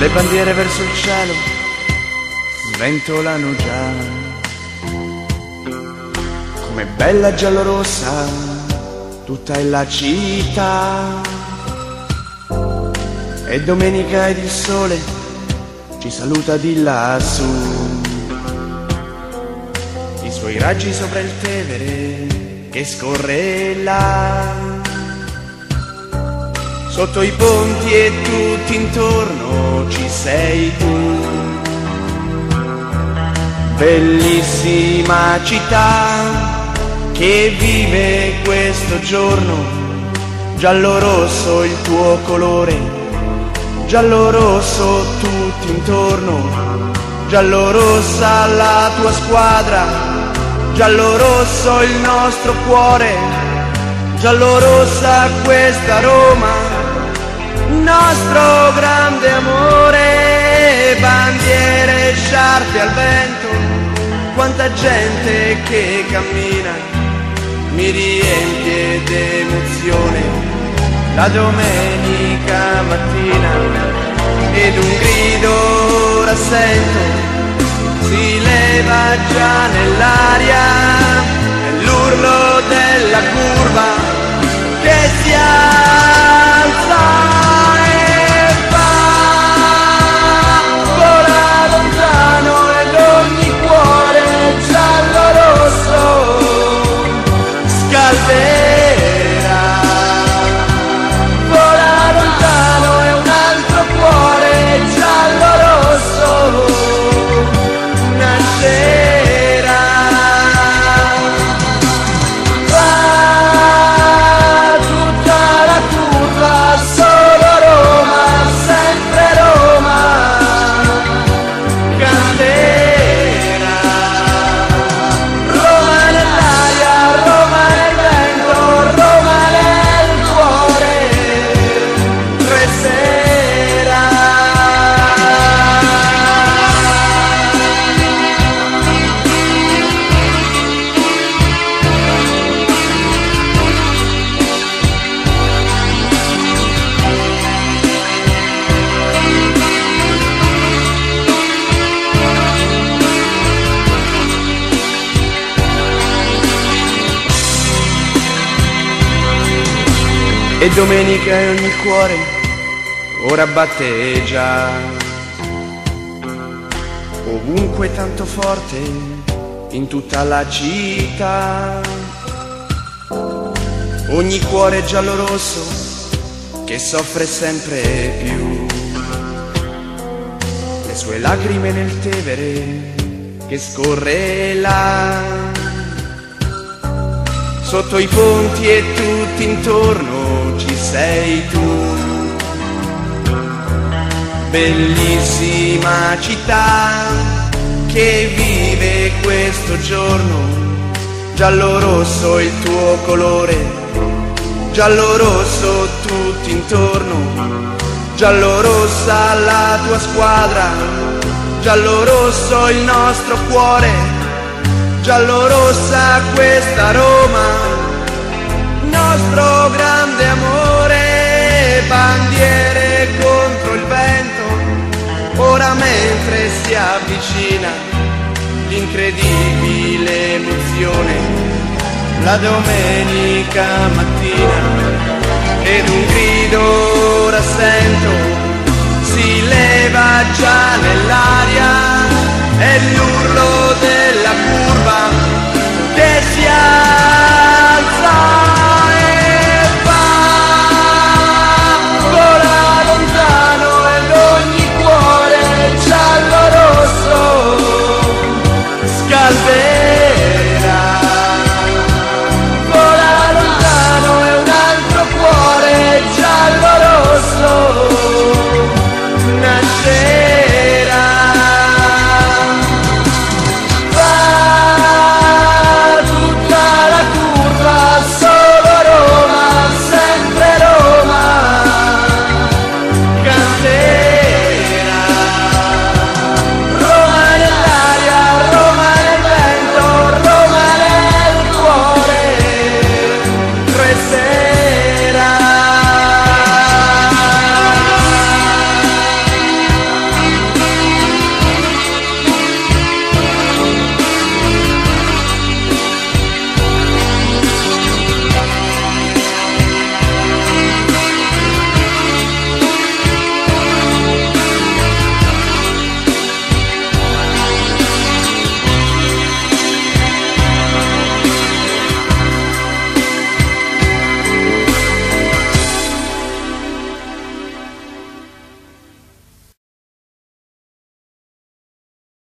le bandiere verso il cielo sventolano già, come bella giallorossa tutta è la città. E domenica ed il sole ci saluta di lassù, i suoi raggi sopra il Tevere che scorre là. Sotto i ponti e tutti intorno ci sei tu, bellissima città che vive questo giorno, giallo-rosso il tuo colore, giallo-rosso tutti intorno, giallo-rossa la tua squadra, giallo-rosso il nostro cuore, giallo-rossa questa Roma, nostro grande amore. Bandiere, sciarpe al vento, quanta gente che cammina, mi riempie d'emozione la domenica mattina. Ed un grido rassento si leva già nell'aria, è l'urlo della curva che si alza e va, vola lontano ed ogni cuore giallo-rosso scalderà. Vola lontano e un altro cuore giallo-rosso nascerà. Va tutta la curva, solo Roma, sempre Roma canterà. Roma nell'aria, Roma nel vento, Roma nel cuore resterà. E domenica e ogni cuore ora batte già, ovunque tanto forte in tutta la città. Ogni cuore giallo-rosso che soffre sempre più, le sue lacrime nel Tevere che scorre là. Sotto i ponti e tutti intorno ci sei tu, bellissima città che vive questo giorno, giallo-rosso il tuo colore, giallo-rosso tutti intorno, giallo-rossa la tua squadra, giallo-rosso il nostro cuore, giallo-rossa questa Roma, nostro grande amore. Bandiere contro il vento, ora mentre si avvicina l'incredibile emozione, la domenica mattina. Ed un grido rassento si leva già nell'aria, è l'urlo della curva che si alza e va, vola lontano ed ogni cuore giallo-rosso scalderà.